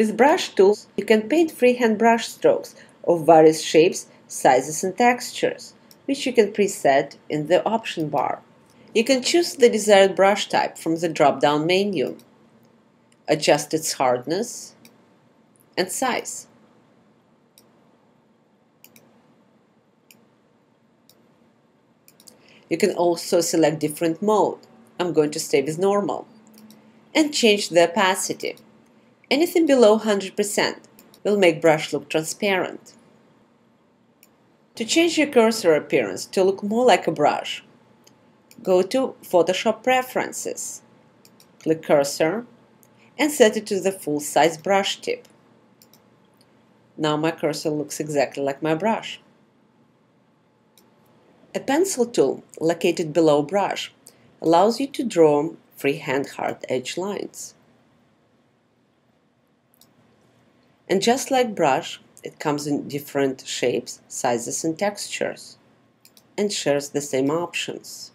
With brush tools, you can paint freehand brush strokes of various shapes, sizes and textures, which you can preset in the option bar. You can choose the desired brush type from the drop-down menu, adjust its hardness and size. You can also select different mode. I'm going to stay with normal. And change the opacity. Anything below 100% will make brush look transparent. To change your cursor appearance to look more like a brush, go to Photoshop Preferences, click Cursor, and set it to the full-size brush tip. Now my cursor looks exactly like my brush. A pencil tool located below brush allows you to draw freehand hard edge lines. And just like brush, it comes in different shapes, sizes and textures, and shares the same options.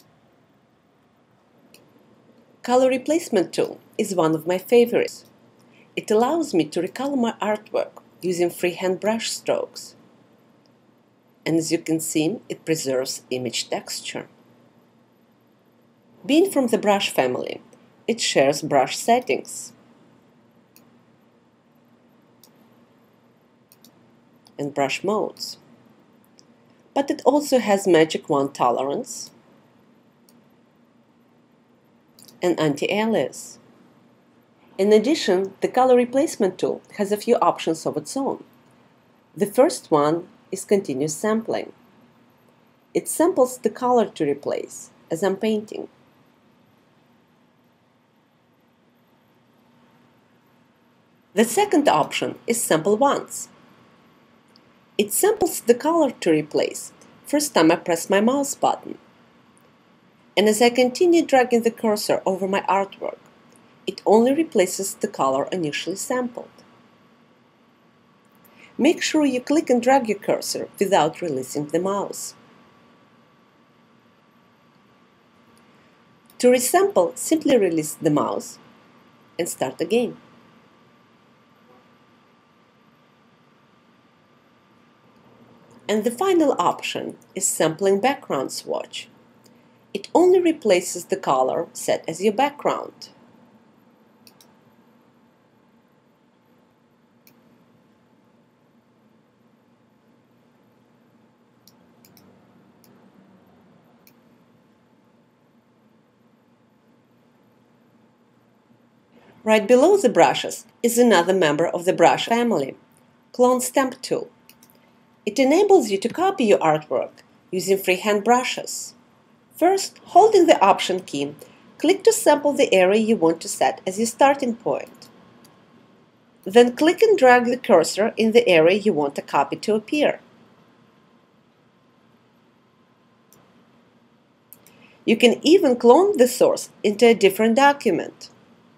Color Replacement tool is one of my favorites. It allows me to recolor my artwork using freehand brush strokes. And as you can see, it preserves image texture. Being from the brush family, it shares brush settings and brush modes. But it also has Magic Wand tolerance and anti-alias. In addition, the Color Replacement tool has a few options of its own. The first one is continuous sampling. It samples the color to replace as I'm painting. The second option is Sample Once. It samples the color to replace first time I press my mouse button. And as I continue dragging the cursor over my artwork, it only replaces the color initially sampled. Make sure you click and drag your cursor without releasing the mouse. To resample, simply release the mouse and start again. And the final option is Sampling Background Swatch. It only replaces the color set as your background. Right below the brushes is another member of the brush family, Clone Stamp tool. It enables you to copy your artwork using freehand brushes. First, holding the Option key, click to sample the area you want to set as your starting point. Then click and drag the cursor in the area you want a copy to appear. You can even clone the source into a different document.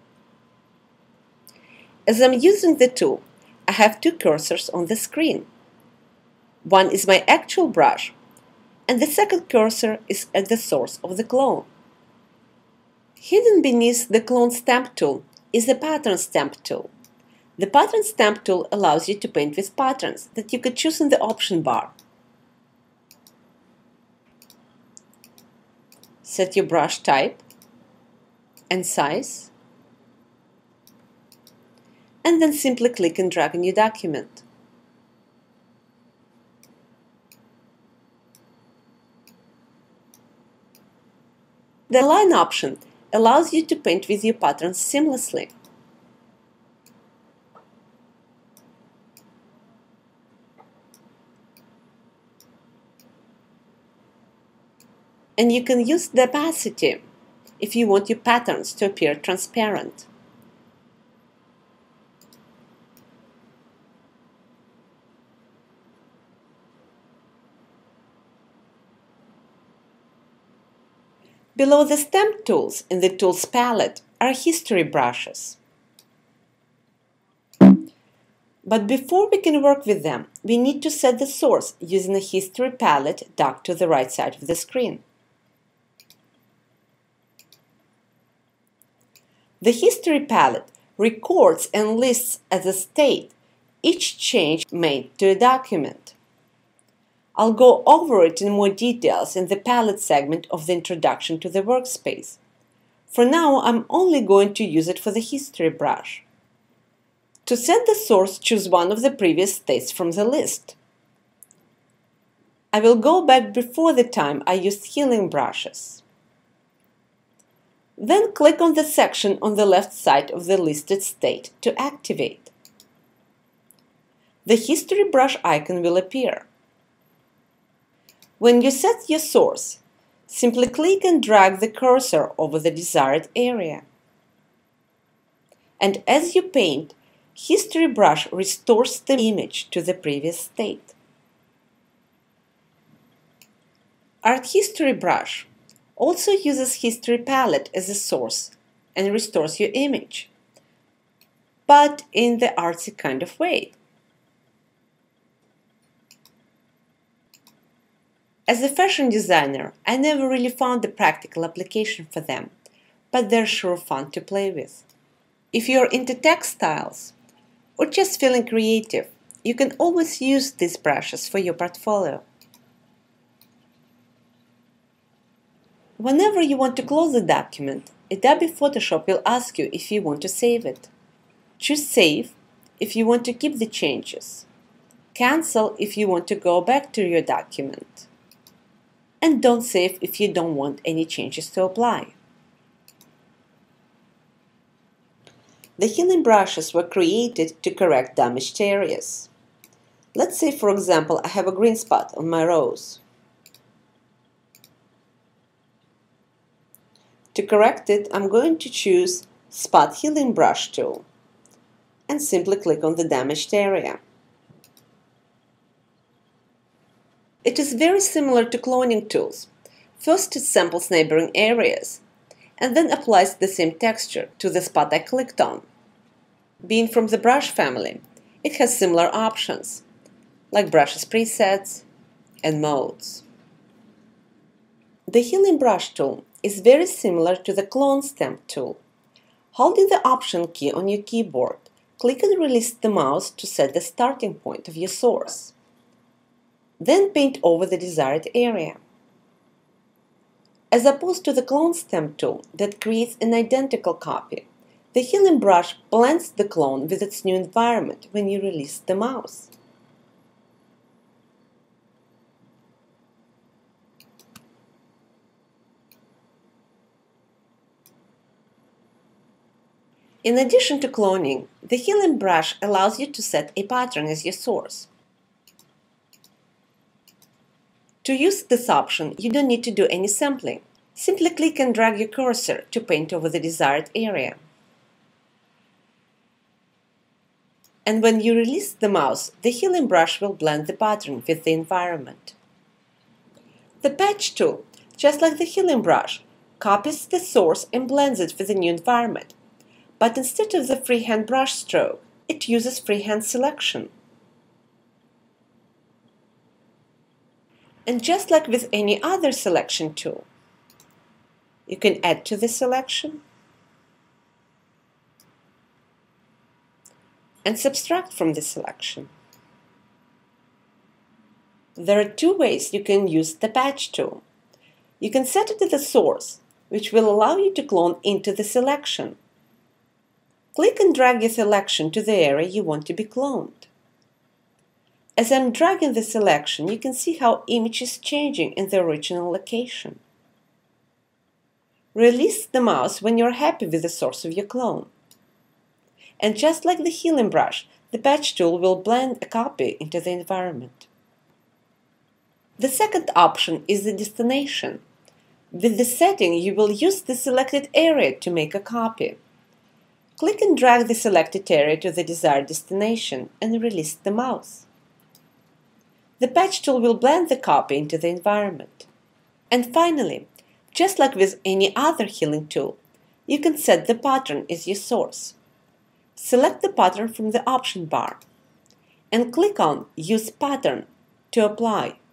As I'm using the tool, I have two cursors on the screen. One is my actual brush, and the second cursor is at the source of the clone. Hidden beneath the Clone Stamp tool is the Pattern Stamp tool. The Pattern Stamp tool allows you to paint with patterns that you could choose in the option bar. Set your brush type and size, and then simply click and drag a new document. The Align option allows you to paint with your patterns seamlessly. And you can use the opacity if you want your patterns to appear transparent. Below the stamp tools in the Tools palette are history brushes. But before we can work with them, we need to set the source using a history palette docked to the right side of the screen. The history palette records and lists as a state each change made to a document. I'll go over it in more details in the palette segment of the Introduction to the Workspace. For now, I'm only going to use it for the History brush. To set the source, choose one of the previous states from the list. I will go back before the time I used healing brushes. Then click on the section on the left side of the listed state to activate. The History brush icon will appear. When you set your source, simply click and drag the cursor over the desired area. And as you paint, History brush restores the image to the previous state. Art History brush also uses History palette as a source and restores your image, but in the artsy kind of way. As a fashion designer, I never really found a practical application for them, but they're sure fun to play with. If you're into textiles or just feeling creative, you can always use these brushes for your portfolio. Whenever you want to close a document, Adobe Photoshop will ask you if you want to save it. Choose Save if you want to keep the changes. Cancel if you want to go back to your document. And don't save if you don't want any changes to apply. The healing brushes were created to correct damaged areas. Let's say, for example, I have a green spot on my rose. To correct it, I'm going to choose Spot Healing Brush tool and simply click on the damaged area. It is very similar to cloning tools. First it samples neighboring areas and then applies the same texture to the spot I clicked on. Being from the brush family, it has similar options, like brushes presets and modes. The Healing Brush tool is very similar to the Clone Stamp tool. Holding the Option key on your keyboard, click and release the mouse to set the starting point of your source. Then paint over the desired area. As opposed to the Clone Stamp tool that creates an identical copy, the Healing Brush blends the clone with its new environment when you release the mouse. In addition to cloning, the Healing Brush allows you to set a pattern as your source. To use this option, you don't need to do any sampling. Simply click and drag your cursor to paint over the desired area. And when you release the mouse, the Healing Brush will blend the pattern with the environment. The Patch tool, just like the Healing Brush, copies the source and blends it with the new environment. But instead of the freehand brush stroke, it uses freehand selection. And just like with any other selection tool, you can add to the selection and subtract from the selection. There are two ways you can use the Patch tool. You can set it as a source, which will allow you to clone into the selection. Click and drag your selection to the area you want to be cloned. As I'm dragging the selection, you can see how image is changing in the original location. Release the mouse when you're happy with the source of your clone. And just like the Healing Brush, the Patch tool will blend a copy into the environment. The second option is the destination. With the setting, you will use the selected area to make a copy. Click and drag the selected area to the desired destination and release the mouse. The Patch tool will blend the copy into the environment. And finally, just like with any other healing tool, you can set the pattern as your source. Select the pattern from the option bar and click on Use Pattern to apply.